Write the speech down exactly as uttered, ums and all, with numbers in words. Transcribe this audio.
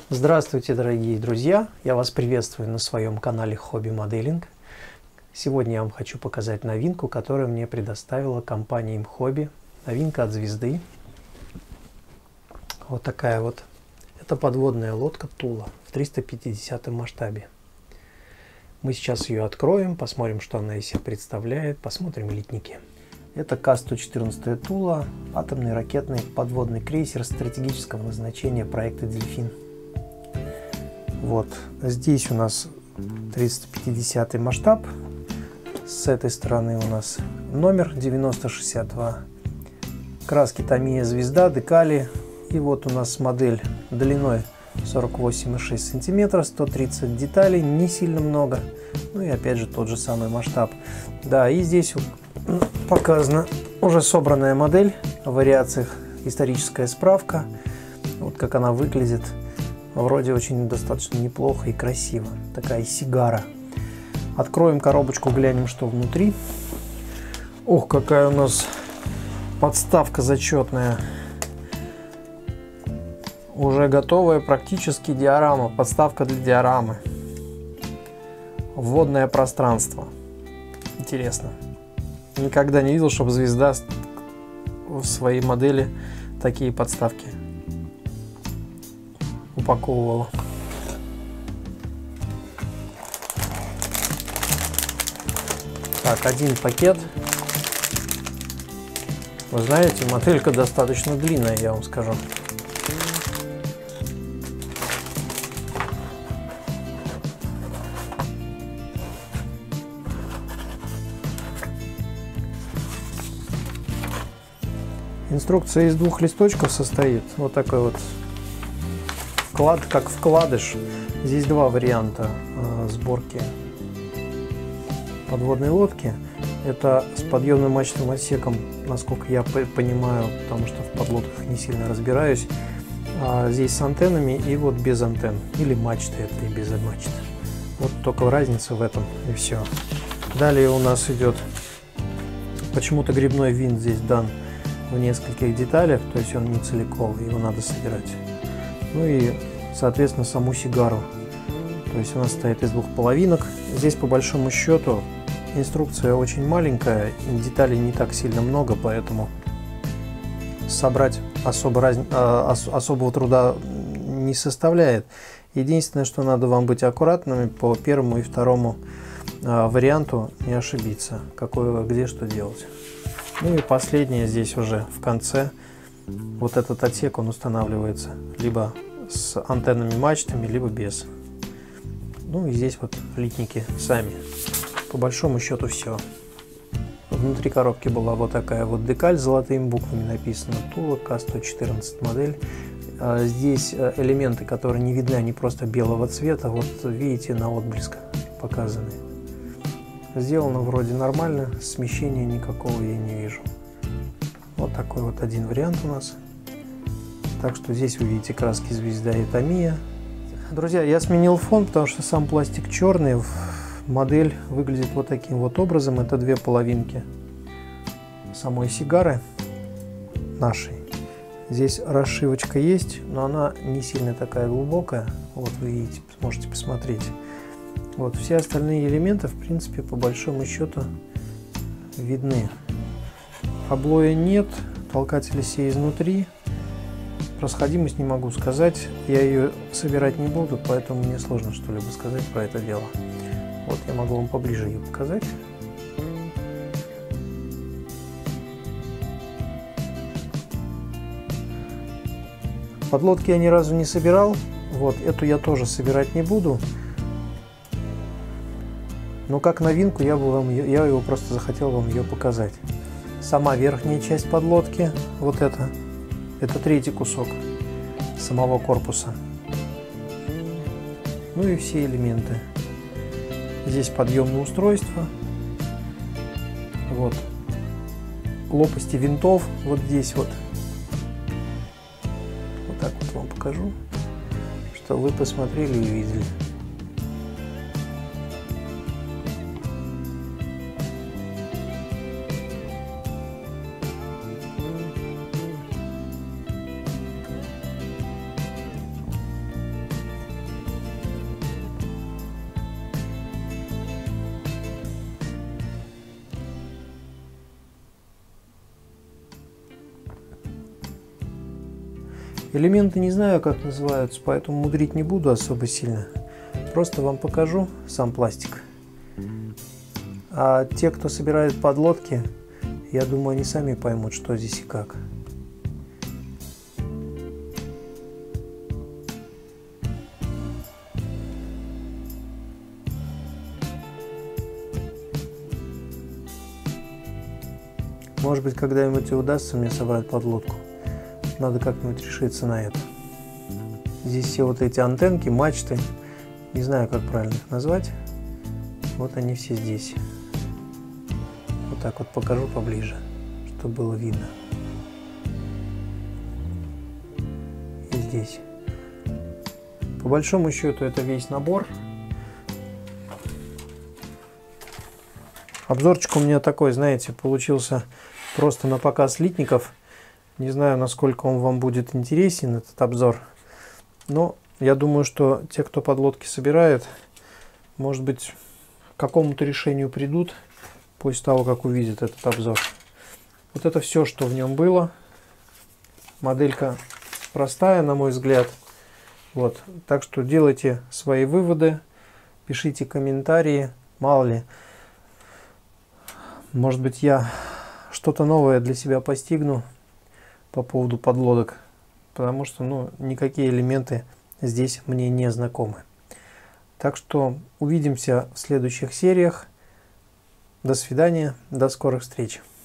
Здравствуйте, дорогие друзья! Я вас приветствую на своем канале Хобби Моделинг. Сегодня я вам хочу показать новинку, которую мне предоставила компания Imhobby. Новинка от звезды. Вот такая вот. Это подводная лодка Тула в триста пятидесятом масштабе. Мы сейчас ее откроем, посмотрим, что она из себя представляет, посмотрим литники. Это К сто четырнадцать Тула, атомный ракетный подводный крейсер стратегического назначения проекта Дельфин. Вот здесь у нас триста пятидесятый масштаб, с этой стороны у нас номер девяносто шестьдесят два, краски Tamiya звезда, декали, и вот у нас модель длиной сорок восемь и шесть сантиметров, сто тридцать деталей, не сильно много, ну и опять же тот же самый масштаб. Да, и здесь показана уже собранная модель в вариациях, историческая справка, вот как она выглядит. Вроде очень достаточно неплохо и красиво. Такая сигара. Откроем коробочку, глянем, что внутри. Ох, какая у нас подставка зачетная. Уже готовая практически диорама. Подставка для диорамы. Водное пространство. Интересно. Никогда не видел, чтобы звезда в своей модели такие подставки упаковывала. Так, один пакет. Вы знаете, моделька достаточно длинная, я вам скажу. Инструкция из двух листочков состоит. Вот такой вот вклад, как вкладыш. Здесь два варианта э, сборки подводной лодки. Это с подъемным мачтовым отсеком, насколько я понимаю, потому что в подлодках не сильно разбираюсь. А здесь с антеннами и вот без антенн. Или мачты, это и без мачты. Вот только разница в этом, и все. Далее у нас идет почему-то грибной винт здесь дан в нескольких деталях, то есть он не целиком, его надо собирать. Ну и, соответственно, саму сигару. То есть она состоит из двух половинок. Здесь, по большому счету, инструкция очень маленькая, деталей не так сильно много, поэтому собрать особо раз... особого труда не составляет. Единственное, что надо вам быть аккуратными по первому и второму варианту, не ошибиться, какое, где, что делать. Ну и последнее здесь уже в конце. Вот этот отсек, он устанавливается либо с антеннами, мачтами, либо без. Ну и здесь вот литники сами. По большому счету все. Внутри коробки была вот такая вот декаль с золотыми буквами написано Тула К сто четырнадцать модель. Здесь элементы, которые не видны, они просто белого цвета. Вот видите, на отблеск показаны. Сделано вроде нормально, смещения никакого я не вижу. Вот такой вот один вариант у нас. Так что здесь вы видите краски звезда и Tamiya. Друзья, я сменил фон, потому что сам пластик черный. Модель выглядит вот таким вот образом. Это две половинки самой сигары нашей. Здесь расшивочка есть, но она не сильно такая глубокая. Вот вы видите, можете посмотреть. Вот все остальные элементы, в принципе, по большому счету видны. Облоя нет, толкатели все изнутри. Расходимость не могу сказать, я ее собирать не буду, поэтому мне сложно что-либо сказать про это дело. Вот я могу вам поближе ее показать. Подлодки я ни разу не собирал, вот эту я тоже собирать не буду. Но как новинку я бы вам, я его просто захотел вам ее показать. Сама верхняя часть подлодки, вот это, это третий кусок самого корпуса. Ну и все элементы. Здесь подъемное устройство. Вот лопасти винтов, вот здесь вот. Вот так вот вам покажу, что вы посмотрели и видели. Элементы не знаю, как называются, поэтому мудрить не буду особо сильно. Просто вам покажу сам пластик. А те, кто собирает подлодки, я думаю, они сами поймут, что здесь и как. Может быть, когда-нибудь и удастся мне собрать подлодку. Надо как-нибудь решиться на это. Здесь все вот эти антенки, мачты. Не знаю, как правильно их назвать. Вот они все здесь. Вот так вот покажу поближе, чтобы было видно. И здесь. По большому счету это весь набор. Обзорчик у меня такой, знаете, получился просто на показ литников. Не знаю, насколько он вам будет интересен, этот обзор. Но я думаю, что те, кто подлодки собирает, может быть, к какому-то решению придут после того, как увидят этот обзор. Вот это все, что в нем было. Моделька простая, на мой взгляд. Вот. Так что делайте свои выводы, пишите комментарии. Мало ли, может быть, я что-то новое для себя постигну по поводу подлодок, потому что, ну, никакие элементы здесь мне не знакомы. Так что увидимся в следующих сериях. До свидания, до скорых встреч.